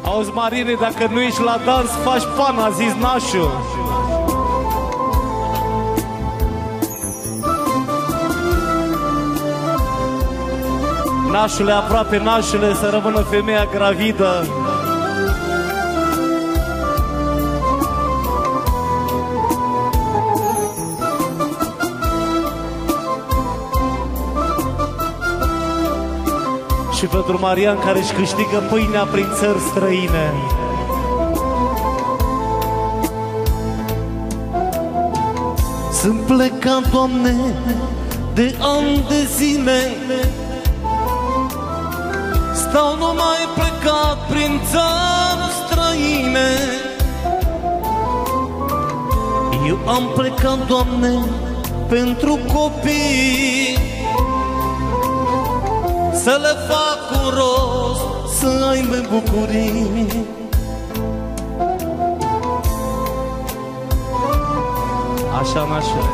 Auzi, Marine, dacă nu ești la dans, faci pan, a zis nașul. Nașule, aproape nașule, să rămână femeia gravidă. Și pentru Marian, care își câștigă pâinea prin țări străine. Sunt plecat, Doamne, de ani de zile, stau numai plecat prin țări străine. Eu am plecat, Doamne, pentru copii, să le fac un rost, să aibă bucurii. Așa, nașule.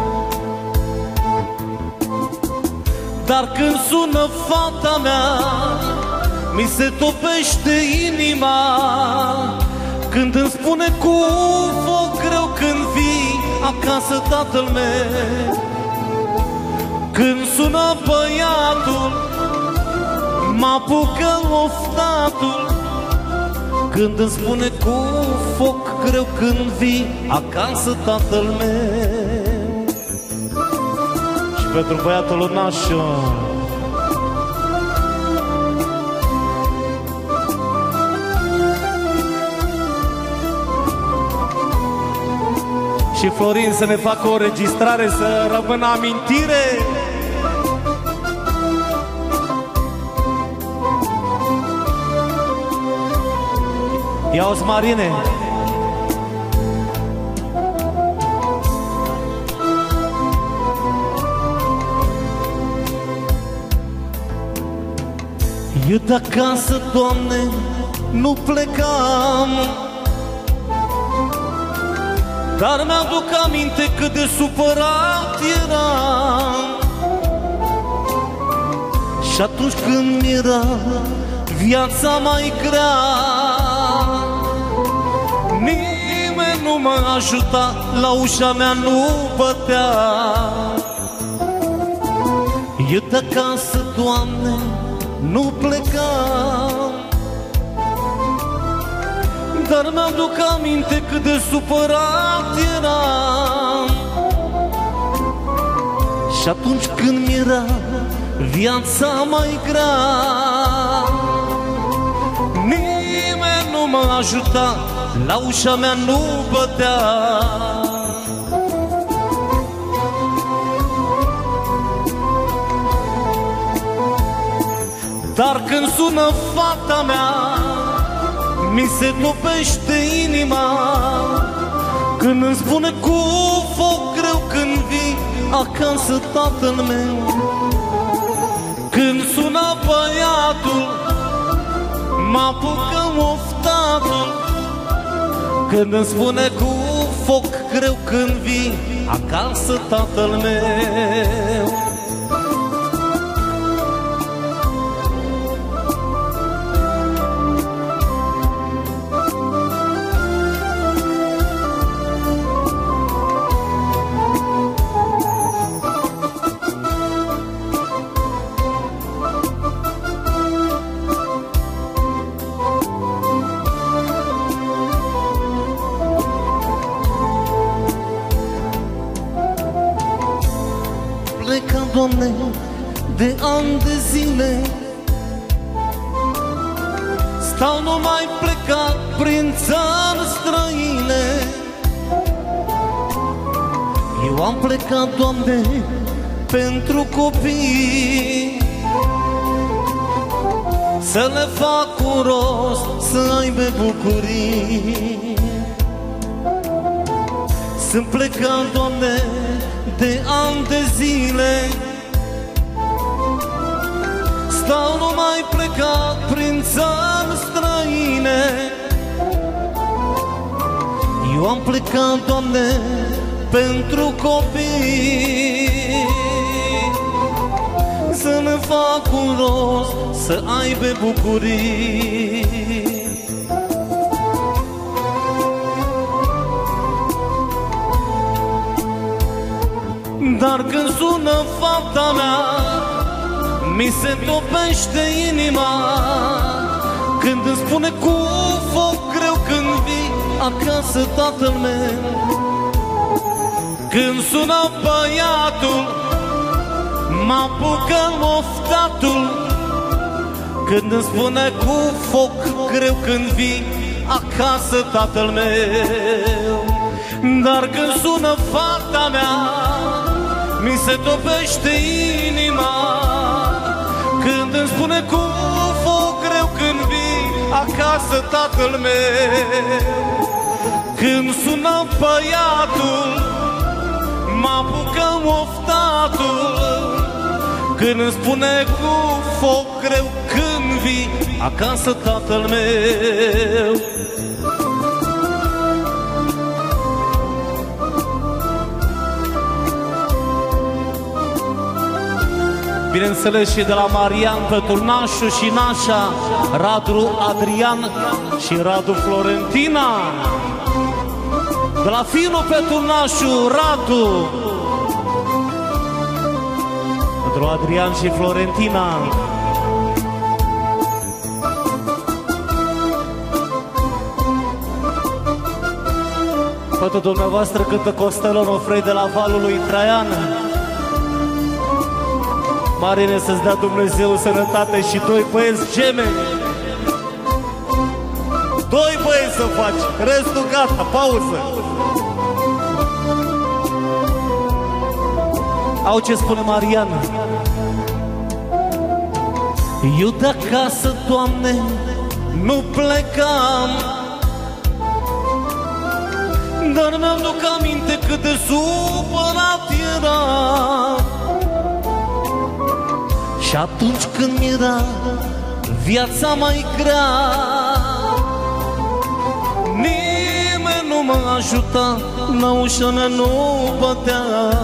Dar când sună fata mea, mi se topește inima, când îmi spune cu foc greu când vii acasă, tatăl meu. Când sună băiatul, m-apucă oftatul, când îmi spune cu foc greu când vii acasă, tatăl meu. Și pentru băiatul nașul. Și Florin să ne facă o registrare, să rămână amintire. Ia-o-ți, Marine. Eu de acasă, Doamne, nu plecam, dar mi-aduc aminte cât de supărat eram. Și atunci când mi-era viața mai grea, nimeni nu mă ajuta, la ușa mea nu bătea. Eu de acasă, Doamne, nu plecam, dar mi-aduc aminte cât de supărat eram. Și atunci când mi-era viața mai grea, nimeni nu mă ajuta, la ușa mea nu bătea. Dar când sună fata mea, mi se topește inima, când îmi spune cu foc greu când vii acasă, tatăl meu. Când sună băiatul, m-apucă oftatul, când îmi spune cu foc greu când vii acasă, tatăl meu. Plecat, Doamne, de ani de zile, stau numai plecat prin țări străine. Eu am plecat, Doamne, pentru copii, să le fac un rost, să aibă bucurii. Sunt plecat, Doamne, de ani de zile, stau numai plecat prin țări străine. Eu am plecat, Doamne, pentru copii, să ne fac un rost, să aibă bucurii. Dar când sună fata mea, mi se topește inima. Când îmi spune cu foc greu când vii acasă, tatăl meu. Când sună băiatul, mă apucă moftatul. Când îmi spune cu foc greu când vii acasă, tatăl meu. Dar când sună fata mea, mi se topește inima. Când îmi spune cu foc greu când vii acasă, tatăl meu. Când sună băiatul, mă apucă moftatul. Când îmi spune cu foc greu când vii acasă, tatăl meu. Bineînțeles și de la Marian pe turnașul și nașa, Radu Adrian și Radu Florentina. De la Finu pe turnașul Radu, pentru Adrian și Florentina. Pentru dumneavoastră cântă Costelon Ofrei de la Valul lui Traian. Marine, să-ți dea Dumnezeu sănătate și doi băieți gemeni. Doi băieți să faci, restul gata, pauză. Au ce spune Marian. Eu de acasă, Doamne, nu plecam, dar mi-aduc aminte cât de supărat eram. Și atunci când mi-era viața mai grea, nimeni nu mă ajuta, la ușa mea nu bătea.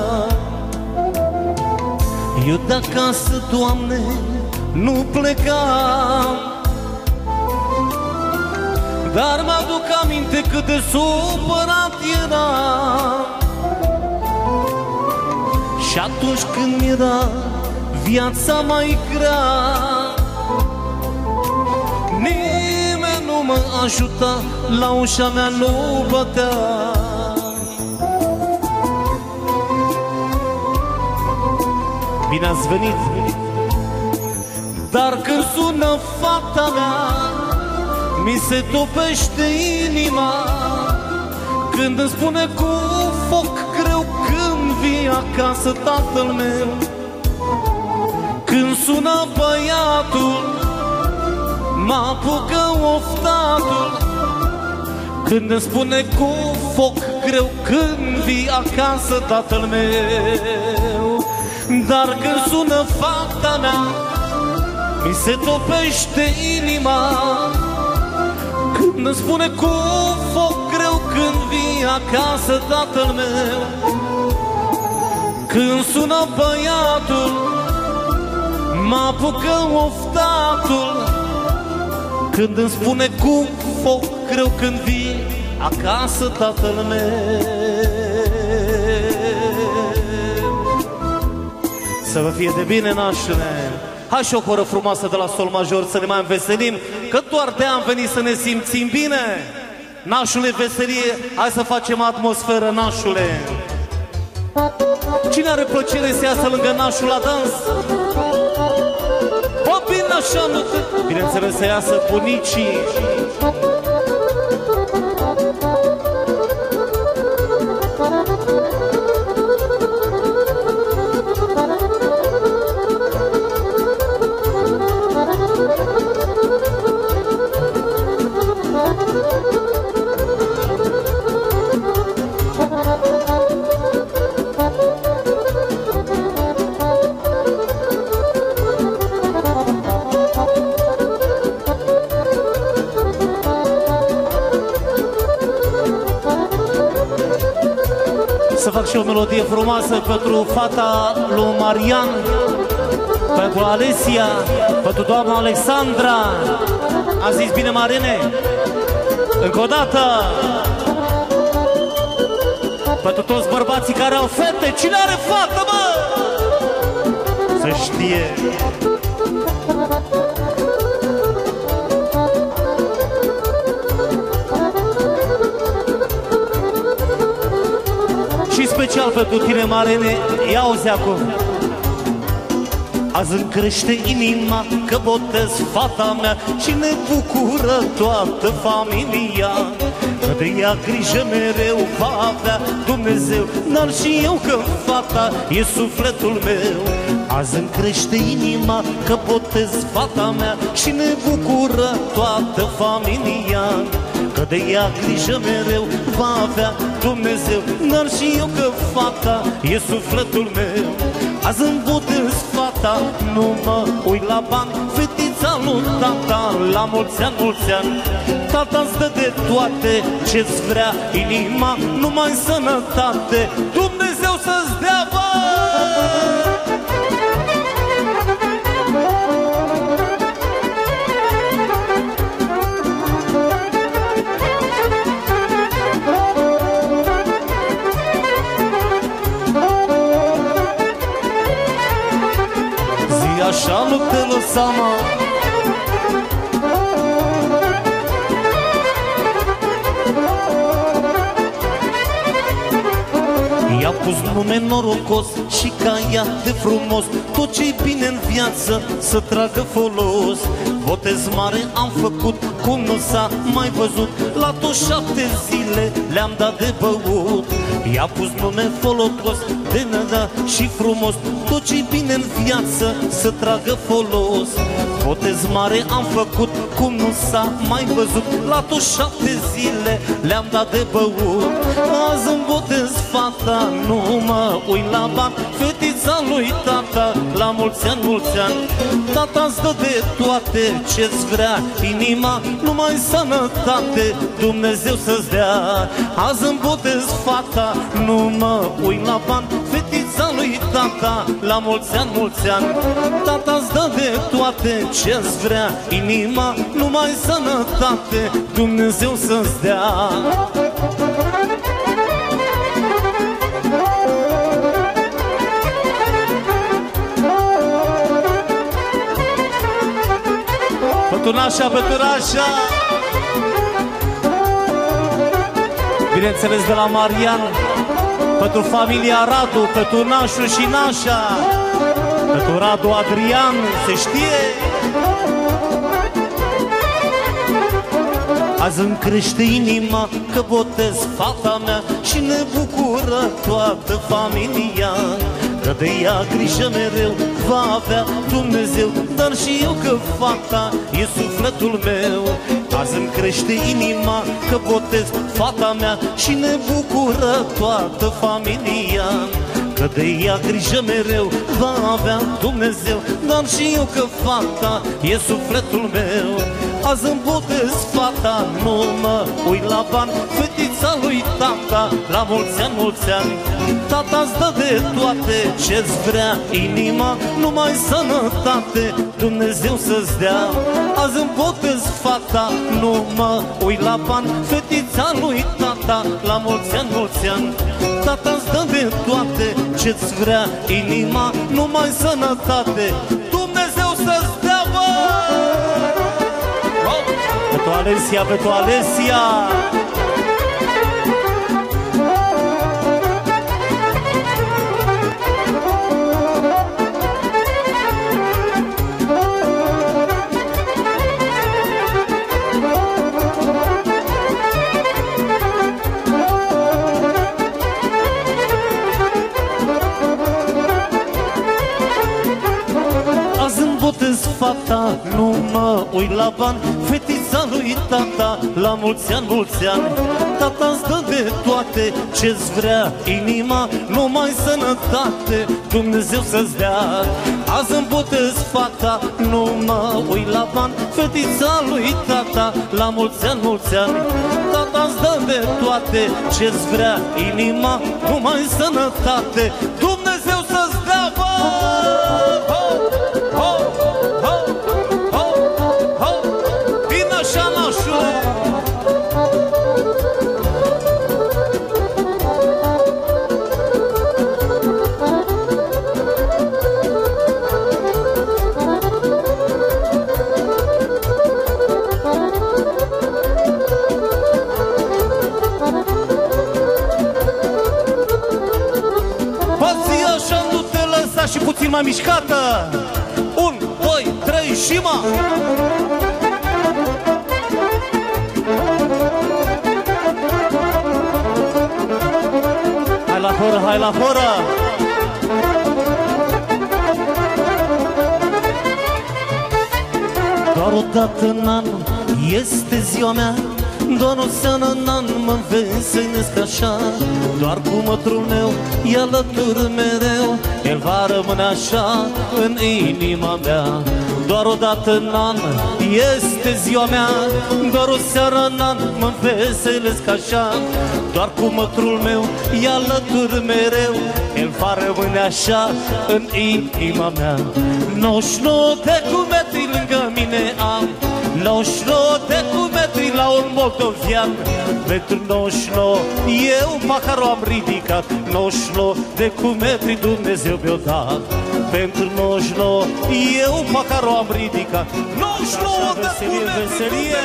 Eu de acasă, Doamne, nu plecam, dar mă-aduc aminte cât de supărat eram. Și atunci când mi-era viața mai grea, nimeni nu mă ajuta, la ușa mea nu bătea. Bine ați venit! Dar când sună fata mea, mi se topește inima. Când îmi spune cu foc greu când vii acasă, tatăl meu. Când sună băiatul, mă apucă oftatul. Când îmi spune cu foc greu când vii acasă, tatăl meu. Dar când sună fata mea, mi se topește inima. Când îmi spune cu foc greu când vii acasă, tatăl meu. Când sună băiatul, mă apucă oftatul. Când îmi spune cu foc greu când vii acasă, tatăl meu. Să vă fie de bine, nașule. Hai și o coră frumoasă de la sol major să ne mai înveselim, că doar de am venit să ne simțim bine. Nașule, veselie, hai să facem atmosferă, nașule. Cine are plăcere să iasă lângă nașul la dans? O, bine așa, nu te... Bineînțeles să iasă bunicii. Să fac și o melodie frumoasă pentru fata lui Marian, pentru Alesia, pentru doamna Alexandra. Am zis bine, Marine? Încă o dată! Pentru toți bărbații care au fete, cine are fată, mă? Să știe. Și special pentru tine, Marene, ia auzi acum. Azi îmi crește inima că botez fata mea și ne bucură toată familia. Că de ea grijă mereu va avea Dumnezeu, dar și eu că fata e sufletul meu. Azi îmi crește inima că botez fata mea și ne bucură toată familia. Că de ea grijă mereu va avea Dumnezeu, dar și eu că fata e sufletul meu. Azi îmi botez fata, nu mă uit la bani, fetița lui tata, la mulți ani, mulți ani. Tata-ți dă de toate ce-ți vrea inima, numai sănătate, Dumnezeu să-ți dea, bă! Zi așa, nu te lăsa, mă! I-a pus nume norocos și ca ea de frumos, tot ce-i bine în viață să tragă folos. Botez mare am făcut cum nu s-a mai văzut, la toți 7 zile le-am dat de băut. I-a pus nume folocos, de năda și frumos, tot ce-i bine în viață să tragă folos. Botez mare am făcut cum nu s-a mai văzut, la toți 7 zile le-am dat de băut. Azi îmi botez fata, nu mă uit la bani, fetița lui tata, la mulți ani, mulți ani. Tata-ți dă de toate ce-ți vrea inima, numai sănătate, Dumnezeu să-ți dea. Azi îmi botez fata, nu mă uit la bani, fetița lui tata, la mulți ani, mulți ani. Tata-ți dă de toate ce-ți vrea inima, numai sănătate, Dumnezeu să-ți dea. Pătunașa, pătunașa. Bineînțeles de la Marian, pentru familia Radu, pentru nașul și nașa, pentru Radu Adrian, se știe. Azi îmi crește inima că botez fata mea și ne bucură toată familia. Că de ea grijă mereu va avea Dumnezeu, dar și eu că fata e sufletul meu. Azi îmi crește inima că botez fata mea și ne bucură toată familia. Că de ea grijă mereu va avea Dumnezeu, dar și eu că fata e sufletul meu. Azi îmi botez fata, nu mă uit la bani, fetița lui tata, la mulți ani, mulți ani. Tata-ți dă de toate ce-ți vrea inima, numai sănătate, Dumnezeu să-ți dea. Azi îmi botez fata, nu mă uit la bani, fetița lui tata, la mulți ani, mulți ani. Tata-ți dă de toate ce-ți vrea inima, numai sănătate, Dumnezeu să-ți dea, bă! Pentru Alesia, pentru Alesia! Fata, nu mă uit la bani, fetița lui tata, la mulți ani, mulți ani. Tata-ți dă de toate ce-ți vrea inima, numai sănătate, Dumnezeu să-ți dea. Azi îmi botez fata, nu mă uit la bani, fetița lui tata, la mulți ani, mulți ani. Tata-ți dă de toate ce-ți vrea inima, numai sănătate, Dumnezeu să-ți dea, bă! mâna mișcată. 1, 2, 3 și mă! Hai la horă, hai la horă! Doar o dată în an este ziua mea, doar o seară în an mă veselesc așa. Doar cu mătrul meu e alături mereu, el va rămâne așa în inima mea. Doar o dată în an este ziua mea, doar o seară în an mă veselesc așa. Doar cu mătrul meu e alături mereu, el va rămâne așa în inima mea. 99 de cumetri lângă mine am, 99 de cumetri la un moldovian. Pentru 99 eu paharul am ridicat, 99 de cumetri Dumnezeu mi-o dat. Pentru 99 eu paharul am ridicat, 99 de cumetri veselie.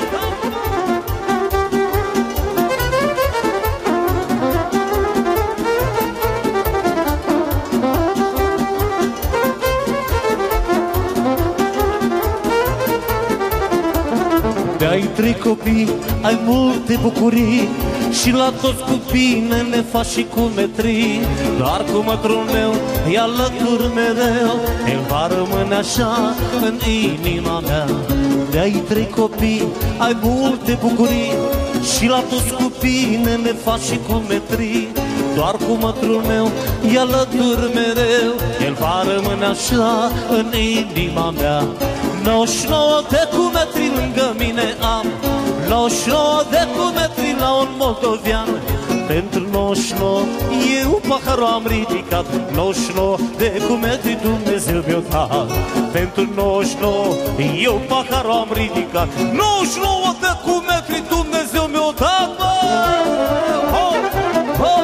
Ai 3 copii, ai multe bucurii, și la toți copiii ne faci și cu metrii. Doar cu mătrul meu e alături mereu, el va rămâne așa în inima mea. De-ai 3 copii, ai multe bucurii, și la toți copiii ne faci și cu metrii. Doar cu mătrul meu e alături mereu, el va rămâne așa în inima mea. 99 de cumetri lângă mine am, 99 de cumetri la un moldovian. Pentru 99 eu paharul am ridicat, 99 de cumetri Dumnezeu mi-o dat. Pentru 99 eu paharul am ridicat, 99 de cumetri Dumnezeu mi-o dat. Ho, ho!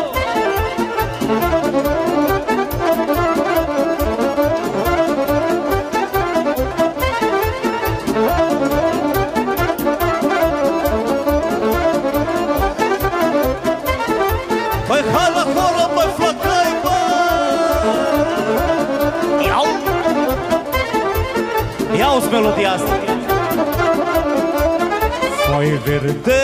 Ia-uzi melodia asta. Foaie verde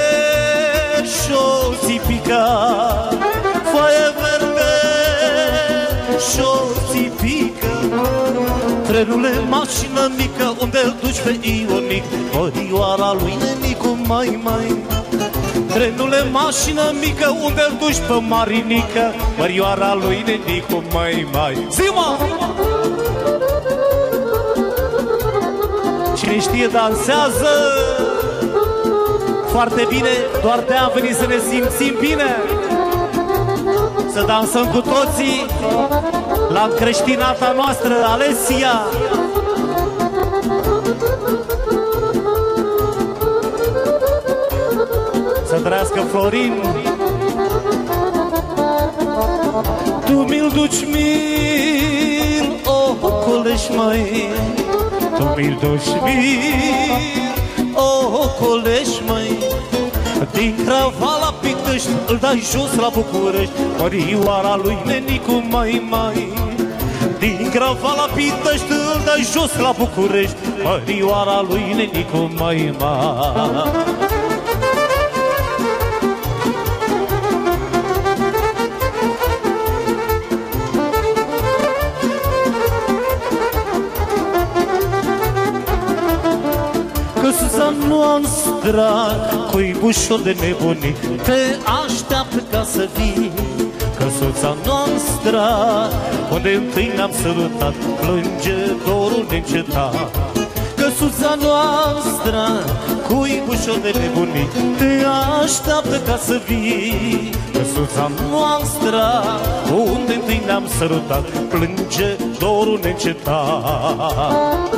și-o țipica, foaie verde și-o țipică. Trenule, mașină mică, unde-l duci pe Ionic? Mărioara lui Nenicu, mai. Trenule, mașină mică, unde-l duci pe Marinică? Mărioara lui Nenicu, mai. Zi-mă! Cine știe dansează foarte bine, doar de am venit să ne simțim bine. Să dansăm cu toții la încreștinata noastră, Alesia. Să trăiască Florin. Tu mi-l duci mil, o colești mai. Tu mi-l duci mil, o colești mai. Din Crava la Pitești îl dai jos la București, Mărioara lui Nenicu, mai. Din Crava la Pitești îl dai jos la București, Mărioara lui Nenicu, mai. Căsuța noastră, cuibușor de nebunit, te așteaptă ca să vii. Căsuța noastră, unde întâi ne-am sărutat, plânge dorul neîncetat. Căsuța noastră, cuibușor de nebunit, te așteaptă ca să vii. Căsuța noastră, unde întâi ne-am sărutat, plânge dorul neîncetat.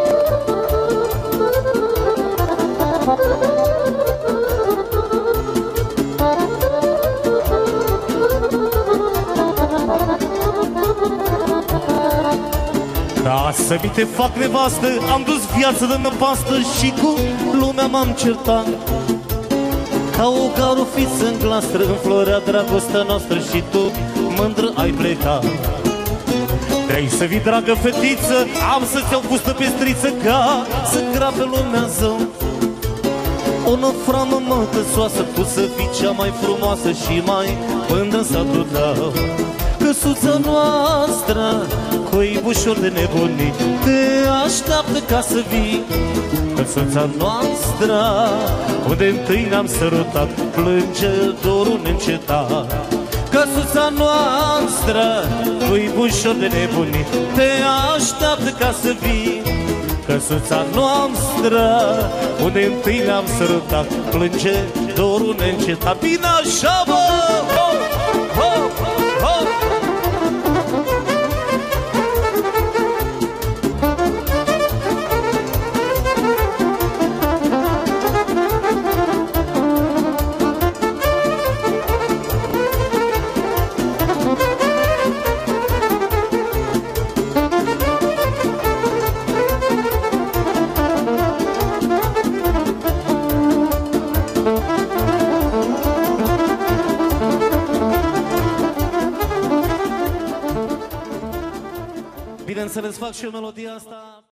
Ca să mi te fac nevastă, am dus viață de năpastă și cu lumea m-am certat. Ca o garofiță în glastră înflorea dragostea noastră și tu mândră ai plecat. Vrei să vii, dragă fetiță, am să-ți iau fustă pe striță, ca să grabe lumea zău. O năframă mătăsoasă, tu să fii cea mai frumoasă și mai mândră în satul tău. Căsuța noastră, coibușor de nebunit, te așteaptă ca să vii. Căsuța noastră, unde întâi ne-am sărutat, plânge dorul neîncetat. Căsuța noastră, coibușor de nebunit, te așteaptă ca să vii. Căsuța noastră, unde întâi ne-am sărutat, plânge dorul neîncetat. Bine așa, bă! Ho, ho, ho! Bineînțeles, fac și eu melodia asta.